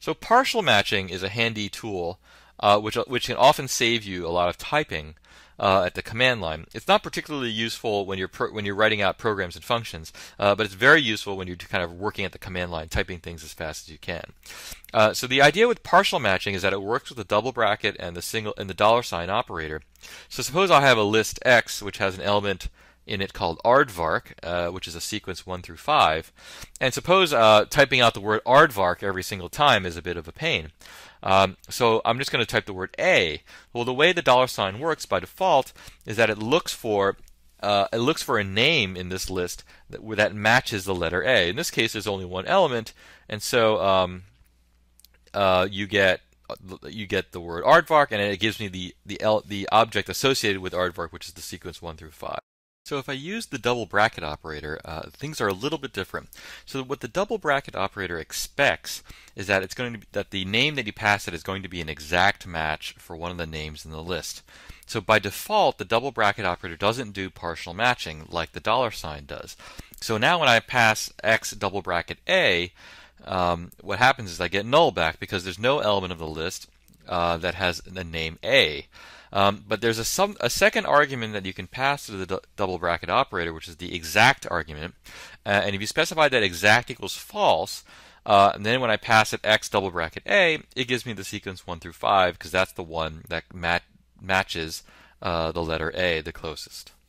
So partial matching is a handy tool which can often save you a lot of typing at the command line. It's not particularly useful when you're writing out programs and functions, but it's very useful when you're kind of working at the command line, typing things as fast as you can. So the idea with partial matching is that it works with the double bracket and the $sign operator. So suppose I have a list X which has an element in it called aardvark, which is a sequence 1 through 5. And suppose typing out the word aardvark every single time is a bit of a pain. So I'm just going to type the word A. Well, the way the $sign works by default is that it looks for a name in this list that matches the letter A. In this case, there's only one element, and so you get the word aardvark, and it gives me the object associated with aardvark, which is the sequence 1 through 5. So if I use the double bracket operator, things are a little bit different. So what the double bracket operator expects is that that the name that you pass it is going to be an exact match for one of the names in the list. So by default, the double bracket operator doesn't do partial matching like the $sign does. So now when I pass X double bracket A, what happens is I get null back because there's no element of the list that has the name A. But there's a second argument that you can pass to the double bracket operator, which is the exact argument. And if you specify that exact equals false, and then when I pass it X double bracket A, it gives me the sequence 1 through 5 because that's the one that matches the letter A the closest.